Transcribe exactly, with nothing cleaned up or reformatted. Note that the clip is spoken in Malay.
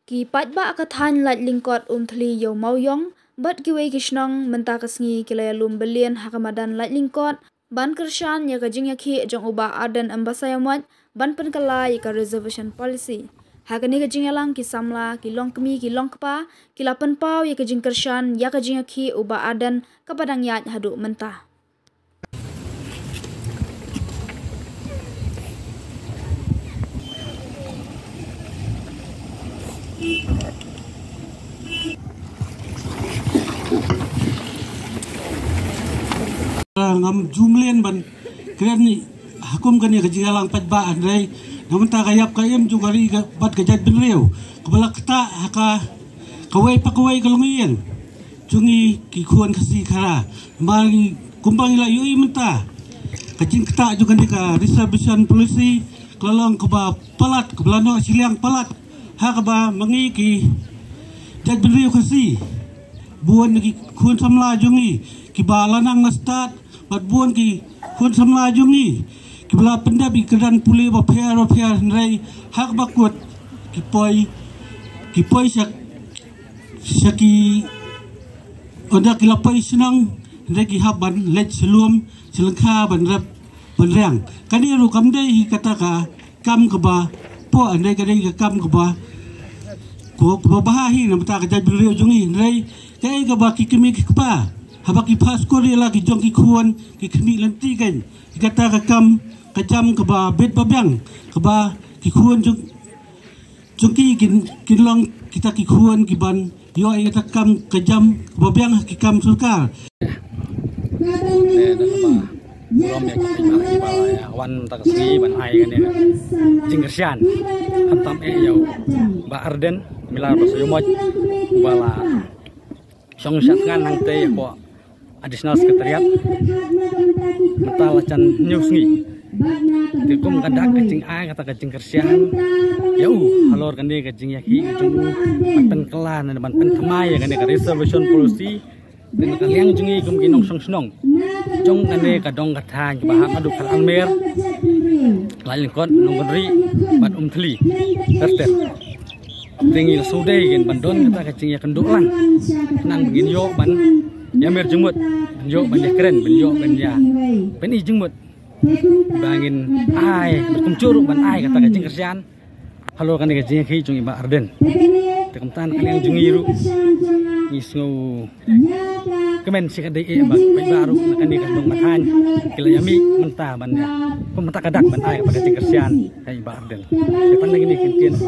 Ki patba akathan lat lingkot umthli yo mauyong bat giwe kishnong menta kasngi kilaya lum belian hakamadan lat lingkot ban kershan ya kajing yakhi jong uba adan ambasayamat ban penkala ya reservation policy hakani kajing yalang ki samla ki long kemi ki long kpa ki lapan pau ya kajing kershan ya kajing yakhi uba adan kapadang yat hadu mentah. Ngam jumlen ban keren ni hakum kan ya kejalang patba andai namun tak kayap kayam juga ri bat kejat benreu kepala kata haka kawai pakawai kalungien jungi kikuan kasih kara mari kumbang ila yui menta kacing kata juga ni ka reservation policy kelong keba palat kebelano siliang palat hakaba mengi ki jat benreu kasih buan ki kun samla jungi kibalanang nastat bat buan ki kun samla jungi kibla pendap ikeran puli ba pher ba pher nrai hak bakut kipoi kipoi sak saki onda kilapai senang nrai ki haban lech selum selengka ban rap ban rang kani ru kam dei kata ka kam ka ba po andai ka dei ka kam ka ba ko ko bahahi na mata ka jad beliau jungi nrai kai ka ba ki kimi ki pa habaki pas ko ri lagi jong ki kuan ki kimi lanti kan kata ka kam kajam ke ba bet babyang ke ba ki kuan jong jong ki kin kinlong kita ki kuan ki ban yo ai kata kam kajam ke babyang ki kam sulkar belum ya kita wan taksi ban ai kan ya jingkersian hantam e yo ba arden milar ba soyomot bala song syatngan nang te ko additional sekretariat mentalacan news ni tikum kadak kacing ai kata kacing kersian ya uh halor kan dia kacing yaki jung ban kelan ban pen kemai kan dia reservation policy dan kalian jungi kum kinong song snong jong kan dia kadong kathan bahak adu kal almer lain kon nungri ban umthli terter tinggi sudai gen bandon kata kacing ya kenduk lang nang begin yo ban ya mer jengmut yo ban ya keren ben yo ben ya ben i jengmut bangin ai berkuncur ban ai kata kacing kersian halo kan kacing khi jung iba arden tekem tan kalian jungi ru isngu kemen sikadai e ba baru kan ni kan dong mathan kilayami mentah ban ya pementa kadak ban ai kata kacing kersian kai iba arden depan lagi ni kintian